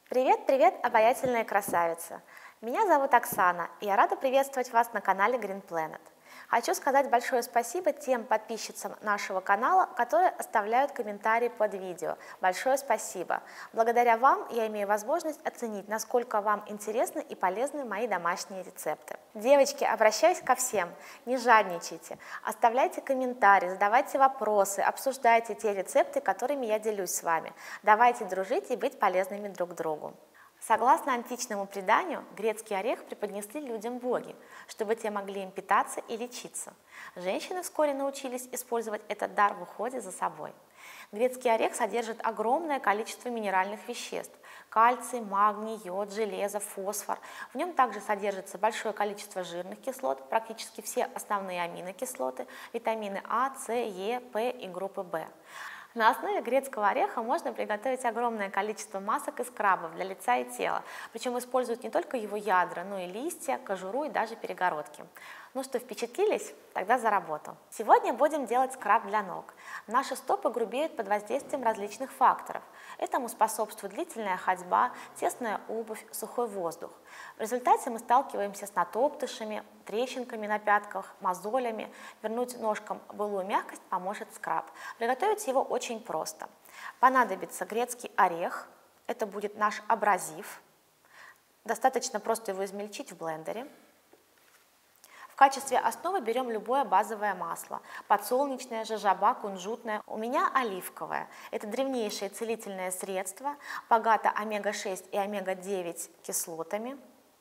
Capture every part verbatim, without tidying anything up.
Привет-привет, обаятельная красавица! Меня зовут Оксана, и я рада приветствовать вас на канале Green Planet. Хочу сказать большое спасибо тем подписчицам нашего канала, которые оставляют комментарии под видео. Большое спасибо! Благодаря вам я имею возможность оценить, насколько вам интересны и полезны мои домашние рецепты. Девочки, обращаюсь ко всем, не жадничайте, оставляйте комментарии, задавайте вопросы, обсуждайте те рецепты, которыми я делюсь с вами. Давайте дружить и быть полезными друг другу. Согласно античному преданию, грецкий орех преподнесли людям боги, чтобы те могли им питаться и лечиться. Женщины вскоре научились использовать этот дар в уходе за собой. Грецкий орех содержит огромное количество минеральных веществ – кальций, магний, йод, железо, фосфор. В нем также содержится большое количество жирных кислот, практически все основные аминокислоты, витамины А, С, Е, П и группы В. На основе грецкого ореха можно приготовить огромное количество масок и скрабов для лица и тела, причем используют не только его ядра, но и листья, кожуру и даже перегородки. Ну что, впечатлились? Тогда за работу. Сегодня будем делать скраб для ног. Наши стопы грубеют под воздействием различных факторов. Этому способствует длительная ходьба, тесная обувь, сухой воздух. В результате мы сталкиваемся с натоптышами, трещинками на пятках, мозолями. Вернуть ножкам былую мягкость поможет скраб. Приготовить его очень просто. Понадобится грецкий орех, это будет наш абразив. Достаточно просто его измельчить в блендере. В качестве основы берем любое базовое масло. Подсолнечное, жожоба, кунжутное. У меня оливковое. Это древнейшее целительное средство, богато омега шесть и омега девять кислотами.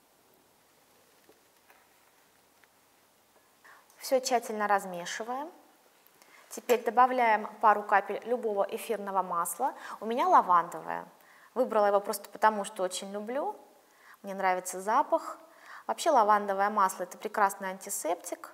Все тщательно размешиваем. Теперь добавляем пару капель любого эфирного масла. У меня лавандовое. Выбрала его просто потому, что очень люблю. Мне нравится запах. Вообще лавандовое масло – это прекрасный антисептик,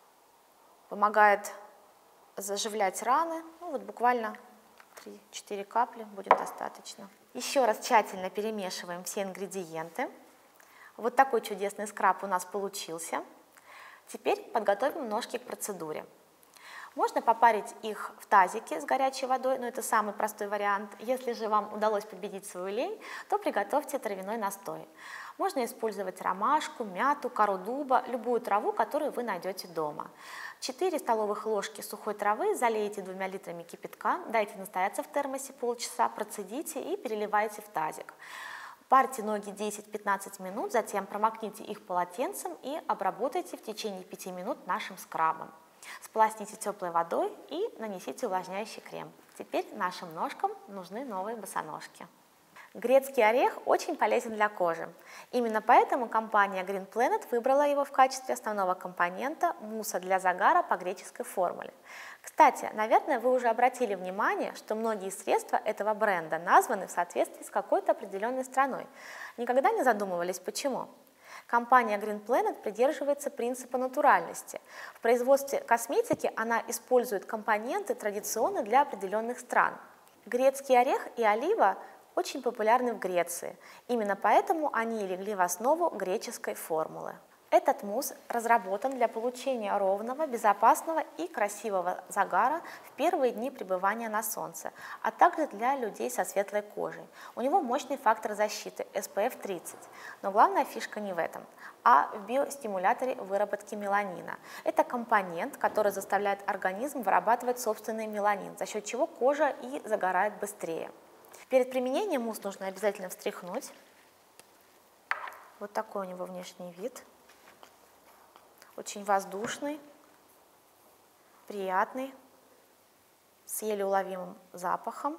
помогает заживлять раны. Ну, вот буквально три-четыре капли будет достаточно. Еще раз тщательно перемешиваем все ингредиенты. Вот такой чудесный скраб у нас получился. Теперь подготовим ножки к процедуре. Можно попарить их в тазике с горячей водой, но это самый простой вариант. Если же вам удалось победить свою лень, то приготовьте травяной настой. Можно использовать ромашку, мяту, кору дуба, любую траву, которую вы найдете дома. четыре столовых ложки сухой травы залейте двумя литрами кипятка, дайте настояться в термосе полчаса, процедите и переливайте в тазик. Парьте ноги десять-пятнадцать минут, затем промокните их полотенцем и обработайте в течение пяти минут нашим скрабом. Сполосните теплой водой и нанесите увлажняющий крем. Теперь нашим ножкам нужны новые босоножки. Грецкий орех очень полезен для кожи. Именно поэтому компания Green Planet выбрала его в качестве основного компонента мусса для загара по греческой формуле. Кстати, наверное, вы уже обратили внимание, что многие средства этого бренда названы в соответствии с какой-то определенной страной. Никогда не задумывались, почему? Компания Green Planet придерживается принципа натуральности. В производстве косметики она использует компоненты, традиционные для определенных стран. Грецкий орех и олива очень популярны в Греции. Именно поэтому они легли в основу греческой формулы. Этот мусс разработан для получения ровного, безопасного и красивого загара в первые дни пребывания на солнце, а также для людей со светлой кожей. У него мощный фактор защиты эс пэ эф тридцать. Но главная фишка не в этом, а в биостимуляторе выработки меланина. Это компонент, который заставляет организм вырабатывать собственный меланин, за счет чего кожа и загорает быстрее. Перед применением мусс нужно обязательно встряхнуть. Вот такой у него внешний вид. Очень воздушный, приятный, с еле уловимым запахом.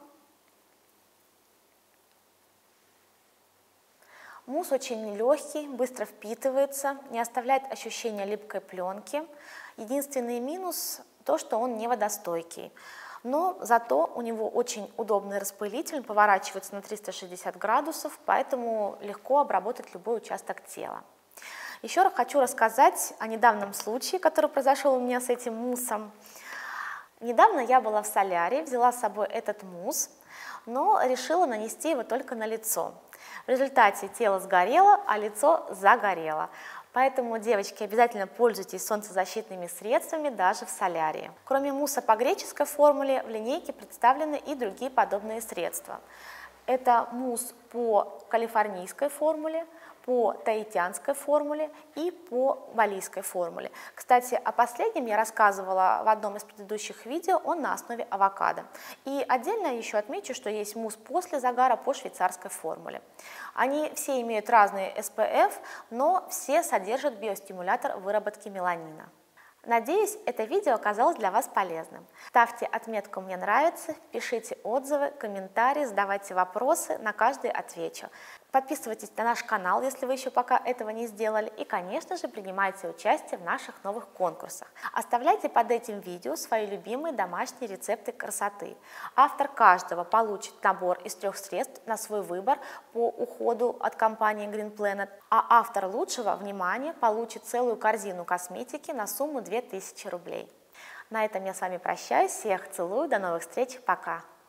Мусс очень легкий, быстро впитывается, не оставляет ощущения липкой пленки. Единственный минус – то, что он не водостойкий. Но зато у него очень удобный распылитель, поворачивается на триста шестьдесят градусов, поэтому легко обработать любой участок тела. Еще раз хочу рассказать о недавнем случае, который произошел у меня с этим муссом. Недавно я была в солярии, взяла с собой этот мусс, но решила нанести его только на лицо. В результате тело сгорело, а лицо загорело. Поэтому, девочки, обязательно пользуйтесь солнцезащитными средствами даже в солярии. Кроме мусса по греческой формуле, в линейке представлены и другие подобные средства. Это мусс по калифорнийской формуле, по таитянской формуле и по балийской формуле. Кстати, о последнем я рассказывала в одном из предыдущих видео, он на основе авокадо. И отдельно еще отмечу, что есть мусс после загара по швейцарской формуле. Они все имеют разные эс пэ эф, но все содержат биостимулятор выработки меланина. Надеюсь, это видео оказалось для вас полезным. Ставьте отметку «Мне нравится», пишите отзывы, комментарии, задавайте вопросы, на каждый отвечу. Подписывайтесь на наш канал, если вы еще пока этого не сделали, и, конечно же, принимайте участие в наших новых конкурсах. Оставляйте под этим видео свои любимые домашние рецепты красоты. Автор каждого получит набор из трех средств на свой выбор по уходу от компании Green Planet, а автор лучшего, внимание, получит целую корзину косметики на сумму две тысячи рублей. На этом я с вами прощаюсь, всех целую, до новых встреч, пока!